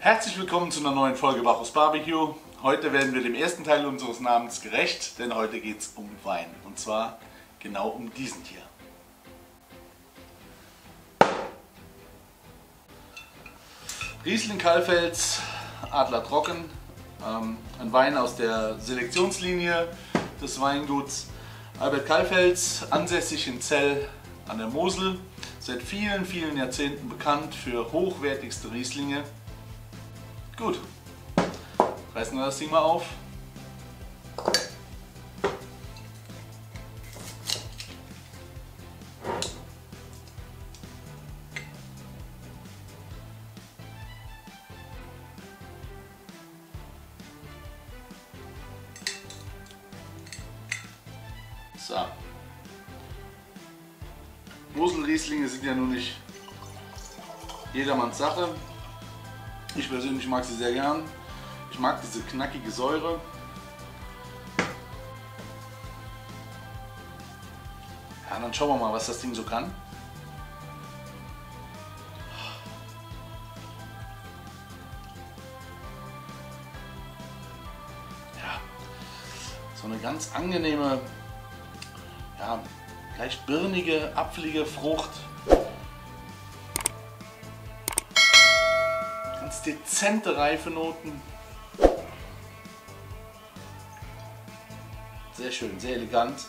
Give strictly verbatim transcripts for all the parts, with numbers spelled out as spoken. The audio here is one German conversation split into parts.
Herzlich willkommen zu einer neuen Folge Bacchus Barbecue. Heute werden wir dem ersten Teil unseres Namens gerecht, denn heute geht es um Wein. Und zwar genau um diesen hier. Riesling Kalvfels Adler Trocken. Ähm, ein Wein aus der Selektionslinie des Weinguts Albert Kalvfels, ansässig in Zell an der Mosel. Seit vielen, vielen Jahrzehnten bekannt für hochwertigste Rieslinge. Gut, reißen wir das Ding mal auf. So. Moselrieslinge sind ja nun nicht jedermanns Sache. Ich persönlich mag sie sehr gern. Ich mag diese knackige Säure. Ja, dann schauen wir mal, was das Ding so kann. Ja, so eine ganz angenehme, ja, leicht birnige, apfelige Frucht. Ganz dezente Reifenoten. Sehr schön, sehr elegant.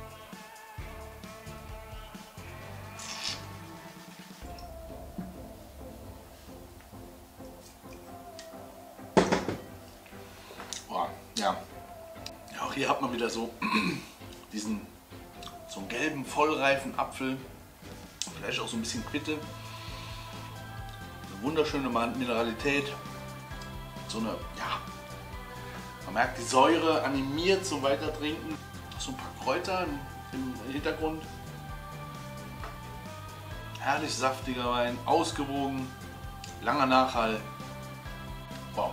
Oh, ja. Auch hier hat man wieder so diesen so einen gelben, vollreifen Apfel. Vielleicht auch so ein bisschen Quitte. Wunderschöne Mineralität, so eine, ja, man merkt die Säure animiert zum Weitertrinken, so ein paar Kräuter im, im Hintergrund, herrlich saftiger Wein, ausgewogen, langer Nachhall, wow,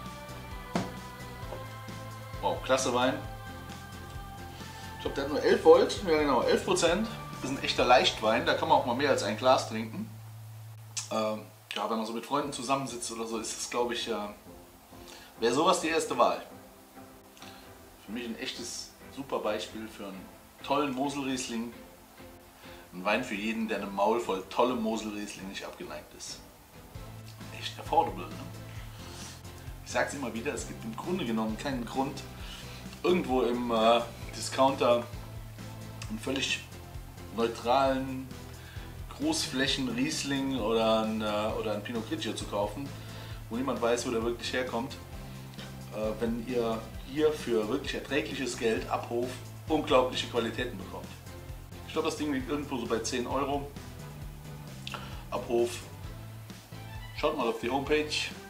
wow, klasse Wein. Ich glaube, der hat nur elf Volt, ja genau, elf Prozent, das ist ein echter Leichtwein, da kann man auch mal mehr als ein Glas trinken. Ähm, Ja, wenn man so mit Freunden zusammensitzt oder so, ist es, glaube ich, ja, wäre sowas die erste Wahl. Für mich ein echtes super Beispiel für einen tollen Moselriesling. Ein Wein für jeden, der einem Maul voll tollem Moselriesling nicht abgeneigt ist. Echt affordable, ne? Ich sage es immer wieder, es gibt im Grunde genommen keinen Grund, irgendwo im äh, Discounter einen völlig neutralen Großflächen Riesling oder ein, oder ein Pinot Grigio zu kaufen, wo niemand weiß, wo der wirklich herkommt, äh, wenn ihr hier für wirklich erträgliches Geld ab Hof unglaubliche Qualitäten bekommt. Ich glaube, das Ding liegt irgendwo so bei zehn Euro ab Hof. Schaut mal auf die Homepage,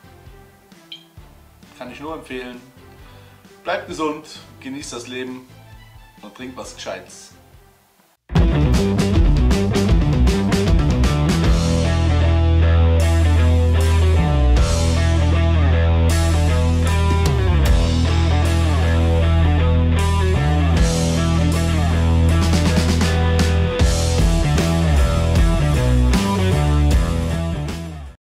kann ich nur empfehlen. Bleibt gesund, genießt das Leben und trinkt was Gescheites.